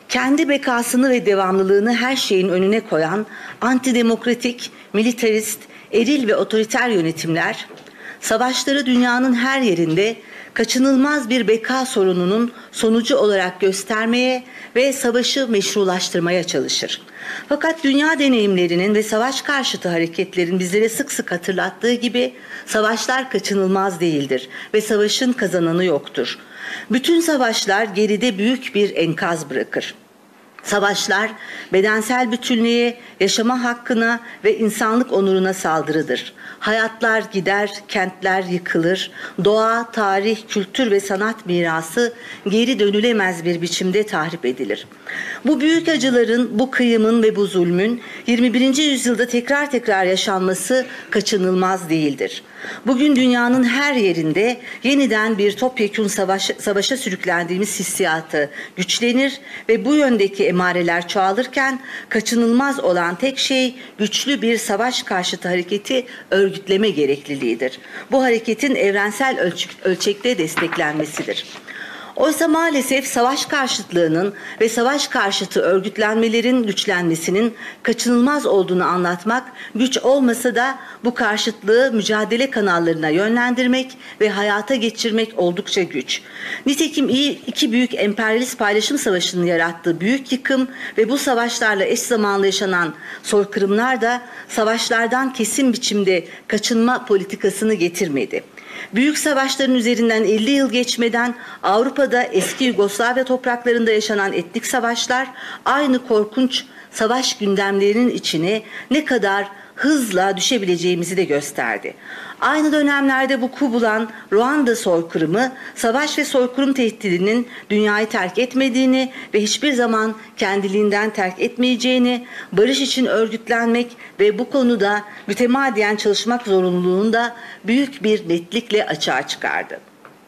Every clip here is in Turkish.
kendi bekasını ve devamlılığını her şeyin önüne koyan antidemokratik, militarist, eril ve otoriter yönetimler, savaşları dünyanın her yerinde kaçınılmaz bir beka sorununun sonucu olarak göstermeye ve savaşı meşrulaştırmaya çalışır. Fakat dünya deneyimlerinin ve savaş karşıtı hareketlerin bizlere sık sık hatırlattığı gibi savaşlar kaçınılmaz değildir ve savaşın kazananı yoktur. Bütün savaşlar geride büyük bir enkaz bırakır. Savaşlar bedensel bütünlüğe, yaşama hakkına ve insanlık onuruna saldırıdır. Hayatlar gider, kentler yıkılır, doğa, tarih, kültür ve sanat mirası geri dönülemez bir biçimde tahrip edilir. Bu büyük acıların, bu kıyımın ve bu zulmün 21. yüzyılda tekrar tekrar yaşanması kaçınılmaz değildir. Bugün dünyanın her yerinde yeniden bir topyekün savaşa sürüklendiğimiz hissiyatı güçlenir ve bu yöndeki emareler çoğalırken kaçınılmaz olan tek şey güçlü bir savaş karşıtı hareketi örgütleme gerekliliğidir. Bu hareketin evrensel ölçekte desteklenmesidir. Oysa maalesef savaş karşıtlığının ve savaş karşıtı örgütlenmelerin güçlenmesinin kaçınılmaz olduğunu anlatmak güç olmasa da bu karşıtlığı mücadele kanallarına yönlendirmek ve hayata geçirmek oldukça güç. Nitekim iki büyük emperyalist paylaşım savaşının yarattığı büyük yıkım ve bu savaşlarla eş zamanlı yaşanan soykırımlar da savaşlardan kesin biçimde kaçınma politikasını getirmedi. Büyük savaşların üzerinden 50 yıl geçmeden Avrupa'da eski Yugoslavya topraklarında yaşanan etnik savaşlar aynı korkunç savaş gündemlerinin içine ne kadar hızla düşebileceğimizi de gösterdi. Aynı dönemlerde vuku bulan Ruanda soykırımı, savaş ve soykırım tehdidinin dünyayı terk etmediğini ve hiçbir zaman kendiliğinden terk etmeyeceğini, barış için örgütlenmek ve bu konuda mütemadiyen çalışmak zorunluluğunu da büyük bir netlikle açığa çıkardı.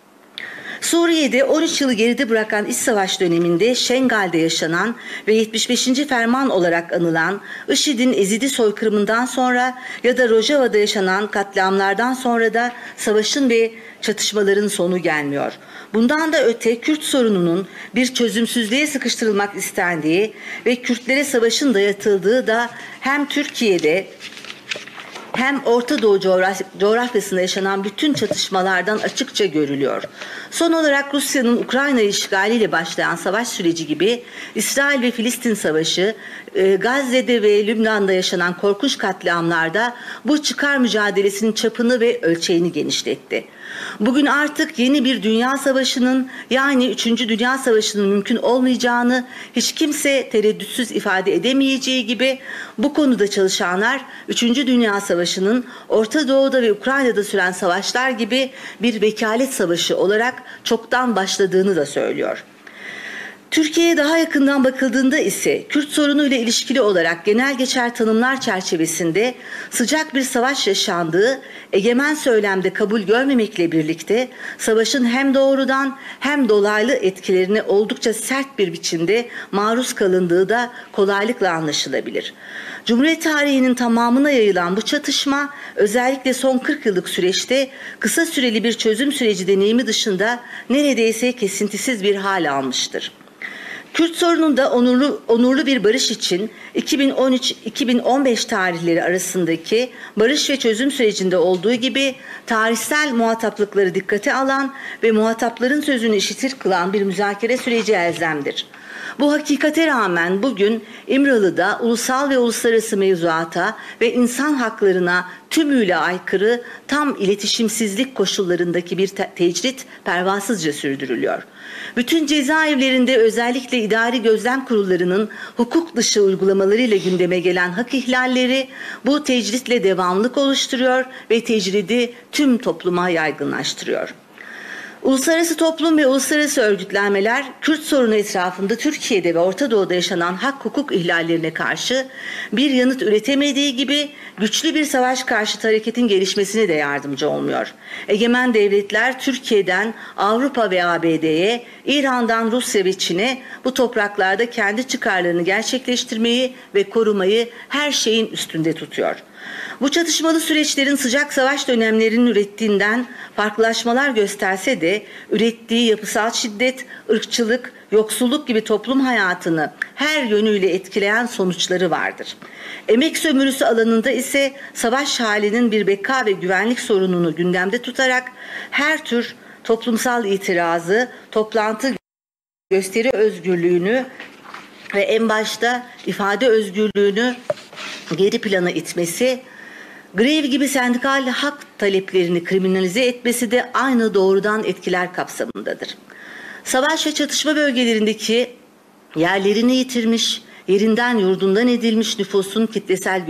Suriye'de 13 yılı geride bırakan iç savaş döneminde Şengal'de yaşanan ve 75. ferman olarak anılan IŞİD'in Ezidi soykırımından sonra ya da Rojava'da yaşanan katliamlardan sonra da savaşın ve çatışmaların sonu gelmiyor. Bundan da öte Kürt sorununun bir çözümsüzlüğe sıkıştırılmak istendiği ve Kürtlere savaşın dayatıldığı da hem Türkiye'de hem Orta Doğu coğrafyasında yaşanan bütün çatışmalardan açıkça görülüyor. Son olarak Rusya'nın Ukrayna işgaliyle başlayan savaş süreci gibi İsrail ve Filistin savaşı, Gazze'de ve Lübnan'da yaşanan korkunç katliamlarda bu çıkar mücadelesinin çapını ve ölçeğini genişletti. Bugün artık yeni bir dünya savaşının, yani 3. Dünya Savaşı'nın mümkün olmayacağını hiç kimse tereddütsüz ifade edemeyeceği gibi bu konuda çalışanlar 3. Dünya Savaşı'nın Orta Doğu'da ve Ukrayna'da süren savaşlar gibi bir vekalet savaşı olarak çoktan başladığını da söylüyor. Türkiye'ye daha yakından bakıldığında ise Kürt sorunuyla ilişkili olarak genel geçer tanımlar çerçevesinde sıcak bir savaş yaşandığı egemen söylemde kabul görmemekle birlikte savaşın hem doğrudan hem dolaylı etkilerine oldukça sert bir biçimde maruz kalındığı da kolaylıkla anlaşılabilir. Cumhuriyet tarihinin tamamına yayılan bu çatışma özellikle son 40 yıllık süreçte kısa süreli bir çözüm süreci deneyimi dışında neredeyse kesintisiz bir hal almıştır. Kürt sorununda onurlu bir barış için 2013-2015 tarihleri arasındaki barış ve çözüm sürecinde olduğu gibi tarihsel muhataplıkları dikkate alan ve muhatapların sözünü işitir kılan bir müzakere süreci elzemdir. Bu hakikate rağmen bugün İmralı'da ulusal ve uluslararası mevzuata ve insan haklarına tümüyle aykırı tam iletişimsizlik koşullarındaki bir tecrit pervasızca sürdürülüyor. Bütün cezaevlerinde özellikle idari gözlem kurullarının hukuk dışı uygulamalarıyla gündeme gelen hak ihlalleri bu tecritle devamlılık oluşturuyor ve tecridi tüm topluma yaygınlaştırıyor. Uluslararası toplum ve uluslararası örgütlenmeler Kürt sorunu etrafında Türkiye'de ve Orta Doğu'da yaşanan hak hukuk ihlallerine karşı bir yanıt üretemediği gibi güçlü bir savaş karşıtı hareketin gelişmesine de yardımcı olmuyor. Egemen devletler Türkiye'den Avrupa ve ABD'ye, İran'dan Rusya ve Çin'e bu topraklarda kendi çıkarlarını gerçekleştirmeyi ve korumayı her şeyin üstünde tutuyor. Bu çatışmalı süreçlerin sıcak savaş dönemlerinin ürettiğinden farklılaşmalar gösterse de ürettiği yapısal şiddet, ırkçılık, yoksulluk gibi toplum hayatını her yönüyle etkileyen sonuçları vardır. Emek sömürüsü alanında ise savaş halinin bir beka ve güvenlik sorununu gündemde tutarak her tür toplumsal itirazı, toplantı, gösteri özgürlüğünü ve en başta ifade özgürlüğünü geri plana itmesi, grev gibi sendikal hak taleplerini kriminalize etmesi de aynı doğrudan etkiler kapsamındadır. Savaş ve çatışma bölgelerindeki yerlerini yitirmiş, yerinden yurdundan edilmiş nüfusun kitlesel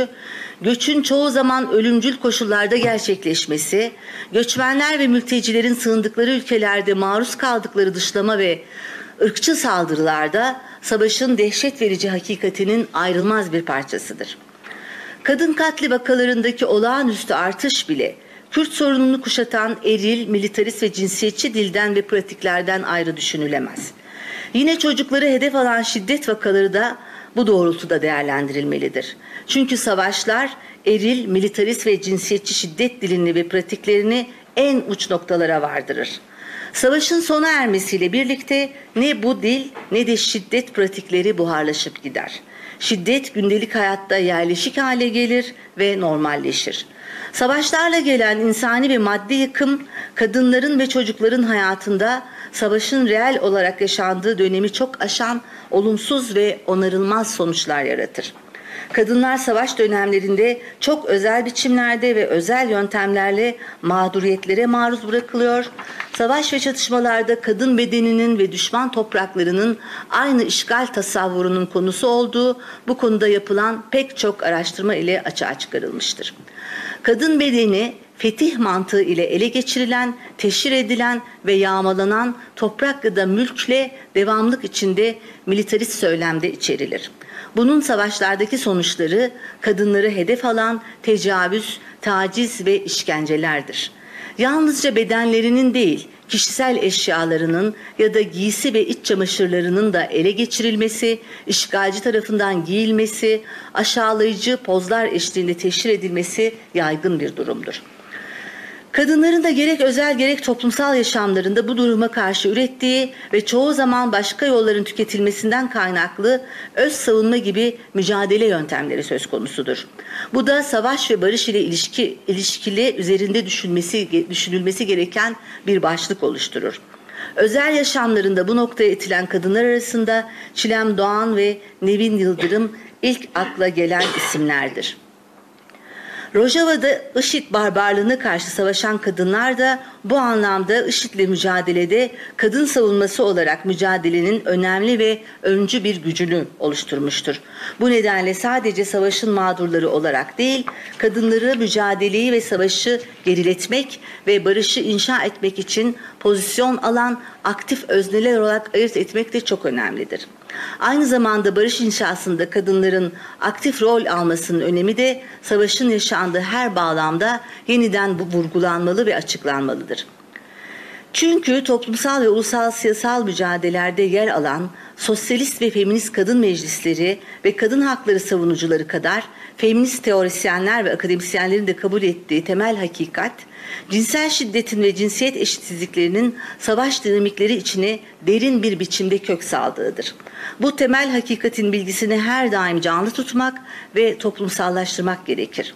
göçün çoğu zaman ölümcül koşullarda gerçekleşmesi, göçmenler ve mültecilerin sığındıkları ülkelerde maruz kaldıkları dışlama ve ırkçı saldırılarda savaşın dehşet verici hakikatinin ayrılmaz bir parçasıdır. Kadın katli vakalarındaki olağanüstü artış bile Kürt sorununu kuşatan eril, militarist ve cinsiyetçi dilden ve pratiklerden ayrı düşünülemez. Yine çocukları hedef alan şiddet vakaları da bu doğrultuda değerlendirilmelidir. Çünkü savaşlar eril, militarist ve cinsiyetçi şiddet dilini ve pratiklerini en uç noktalara vardırır. Savaşın sona ermesiyle birlikte ne bu dil ne de şiddet pratikleri buharlaşıp gider. Şiddet gündelik hayatta yerleşik hale gelir ve normalleşir. Savaşlarla gelen insani ve maddi yıkım, kadınların ve çocukların hayatında savaşın reel olarak yaşandığı dönemi çok aşan olumsuz ve onarılmaz sonuçlar yaratır. Kadınlar savaş dönemlerinde çok özel biçimlerde ve özel yöntemlerle mağduriyetlere maruz bırakılıyor. Savaş ve çatışmalarda kadın bedeninin ve düşman topraklarının aynı işgal tasavvurunun konusu olduğu bu konuda yapılan pek çok araştırma ile açığa çıkarılmıştır. Kadın bedeni fetih mantığı ile ele geçirilen, teşhir edilen ve yağmalanan toprak ya da mülkle devamlık içinde militarist söylemde içerilir. Bunun savaşlardaki sonuçları kadınları hedef alan tecavüz, taciz ve işkencelerdir. Yalnızca bedenlerinin değil, kişisel eşyalarının ya da giysi ve iç çamaşırlarının da ele geçirilmesi, işgalci tarafından giyilmesi, aşağılayıcı pozlar eşliğinde teşhir edilmesi yaygın bir durumdur. Kadınların da gerek özel gerek toplumsal yaşamlarında bu duruma karşı ürettiği ve çoğu zaman başka yolların tüketilmesinden kaynaklı öz savunma gibi mücadele yöntemleri söz konusudur. Bu da savaş ve barış ile ilişkili üzerinde düşünülmesi gereken bir başlık oluşturur. Özel yaşamlarında bu noktaya itilen kadınlar arasında Çilem Doğan ve Nevin Yıldırım ilk akla gelen isimlerdir. Rojava'da IŞİD barbarlığına karşı savaşan kadınlar da bu anlamda IŞİD'le mücadelede kadın savunması olarak mücadelenin önemli ve öncü bir gücünü oluşturmuştur. Bu nedenle sadece savaşın mağdurları olarak değil, kadınları mücadeleyi ve savaşı geriletmek ve barışı inşa etmek için pozisyon alan aktif özneler olarak ayırt etmek de çok önemlidir. Aynı zamanda barış inşasında kadınların aktif rol almasının önemi de savaşın yaşandığı her bağlamda yeniden vurgulanmalı ve açıklanmalıdır. Çünkü toplumsal ve ulusal siyasal mücadelelerde yer alan sosyalist ve feminist kadın meclisleri ve kadın hakları savunucuları kadar feminist teorisyenler ve akademisyenlerin de kabul ettiği temel hakikat, cinsel şiddetin ve cinsiyet eşitsizliklerinin savaş dinamikleri içine derin bir biçimde kök saldığıdır. Bu temel hakikatin bilgisini her daim canlı tutmak ve toplumsallaştırmak gerekir.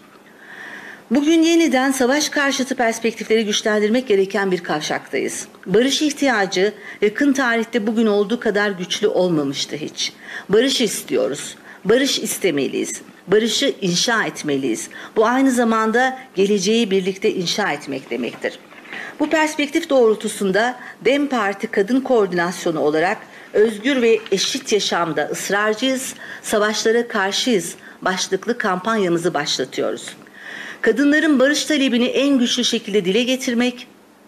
Bugün yeniden savaş karşıtı perspektifleri güçlendirmek gereken bir kavşaktayız. Barış ihtiyacı yakın tarihte bugün olduğu kadar güçlü olmamıştı hiç. Barış istiyoruz, barış istemeliyiz, barışı inşa etmeliyiz. Bu aynı zamanda geleceği birlikte inşa etmek demektir. Bu perspektif doğrultusunda DEM Parti Kadın Koordinasyonu olarak özgür ve eşit yaşamda ısrarcıyız, savaşlara karşıyız başlıklı kampanyamızı başlatıyoruz. Kadınların barış talebini en güçlü şekilde dile getirmek,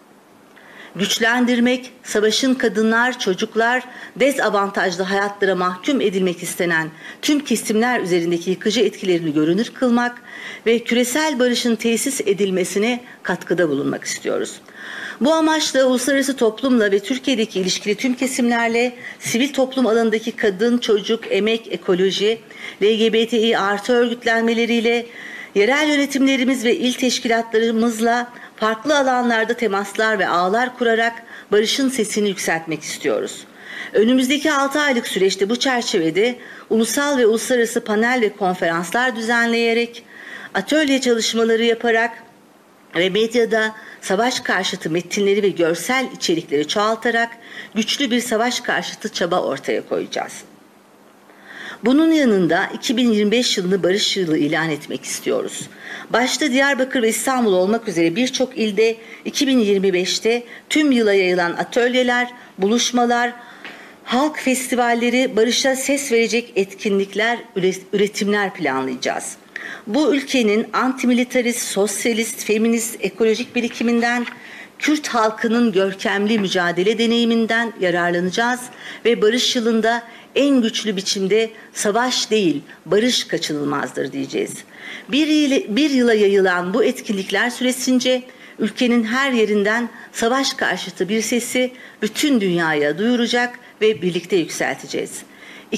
güçlendirmek, savaşın kadınlar, çocuklar, dezavantajlı hayatlara mahkum edilmek istenen tüm kesimler üzerindeki yıkıcı etkilerini görünür kılmak ve küresel barışın tesis edilmesine katkıda bulunmak istiyoruz. Bu amaçla uluslararası toplumla ve Türkiye'deki ilişkili tüm kesimlerle, sivil toplum alanındaki kadın, çocuk, emek, ekoloji, LGBTİ artı örgütlenmeleriyle, yerel yönetimlerimiz ve il teşkilatlarımızla farklı alanlarda temaslar ve ağlar kurarak barışın sesini yükseltmek istiyoruz. Önümüzdeki 6 aylık süreçte bu çerçevede ulusal ve uluslararası panel ve konferanslar düzenleyerek, atölye çalışmaları yaparak ve medyada savaş karşıtı metinleri ve görsel içerikleri çoğaltarak güçlü bir savaş karşıtı çaba ortaya koyacağız. Bunun yanında 2025 yılını barış yılı ilan etmek istiyoruz. Başta Diyarbakır ve İstanbul olmak üzere birçok ilde 2025'te tüm yıla yayılan atölyeler, buluşmalar, halk festivalleri, barışa ses verecek etkinlikler, üretimler planlayacağız. Bu ülkenin antimilitarist, sosyalist, feminist, ekolojik birikiminden, Kürt halkının görkemli mücadele deneyiminden yararlanacağız ve barış yılında en güçlü biçimde savaş değil, barış kaçınılmazdır diyeceğiz. Bir yıla yayılan bu etkinlikler süresince ülkenin her yerinden savaş karşıtı bir sesi bütün dünyaya duyuracak ve birlikte yükselteceğiz.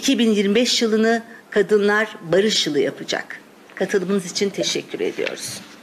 2025 yılını kadınlar barış yılı yapacak. Katılımınız için teşekkür ediyoruz.